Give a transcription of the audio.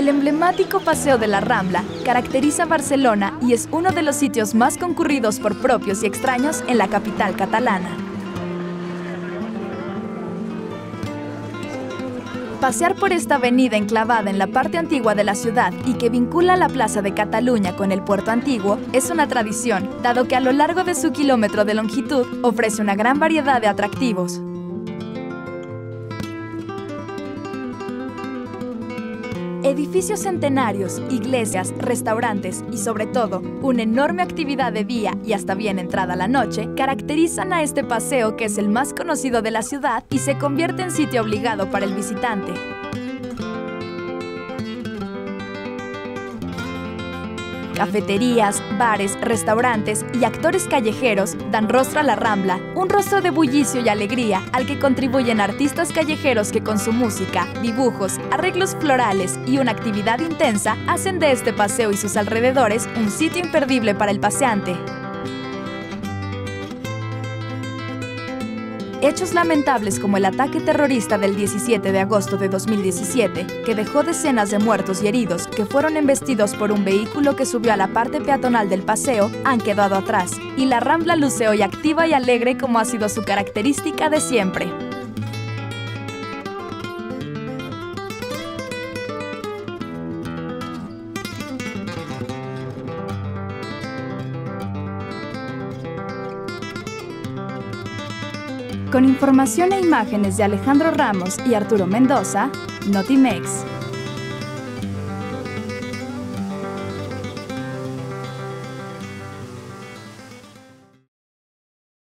El emblemático Paseo de la Rambla caracteriza Barcelona y es uno de los sitios más concurridos por propios y extraños en la capital catalana. Pasear por esta avenida enclavada en la parte antigua de la ciudad y que vincula la Plaza de Cataluña con el Puerto Antiguo es una tradición, dado que a lo largo de su kilómetro de longitud ofrece una gran variedad de atractivos. Edificios centenarios, iglesias, restaurantes y sobre todo, una enorme actividad de día y hasta bien entrada la noche caracterizan a este paseo que es el más conocido de la ciudad y se convierte en sitio obligado para el visitante. Cafeterías, bares, restaurantes y actores callejeros dan rostro a la Rambla, un rostro de bullicio y alegría al que contribuyen artistas callejeros que con su música, dibujos, arreglos florales y una actividad intensa hacen de este paseo y sus alrededores un sitio imperdible para el paseante. Hechos lamentables como el ataque terrorista del 17 de agosto de 2017, que dejó decenas de muertos y heridos que fueron embestidos por un vehículo que subió a la parte peatonal del paseo, han quedado atrás, y la Rambla luce hoy activa y alegre como ha sido su característica de siempre. Con información e imágenes de Alejandro Ramos y Arturo Mendoza, Notimex.